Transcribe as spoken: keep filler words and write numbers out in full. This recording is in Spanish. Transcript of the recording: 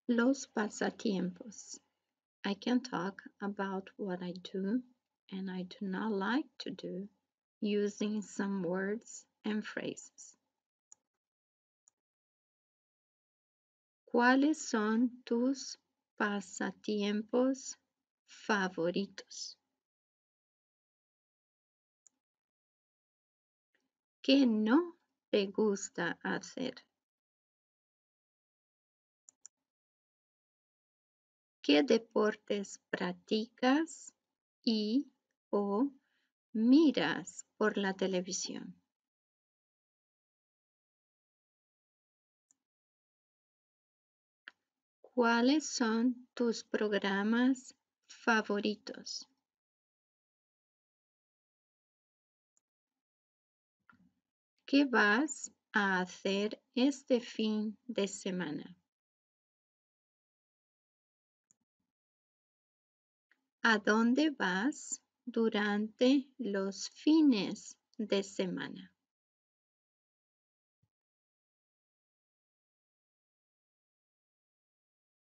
Los pasatiempos. I can talk about what I do and I do not like to do using some words and phrases. ¿Cuáles son tus pasatiempos favoritos? ¿Qué no te gusta hacer? ¿Qué deportes practicas y o miras por la televisión? ¿Cuáles son tus programas favoritos? ¿Qué vas a hacer este fin de semana? ¿A dónde vas durante los fines de semana?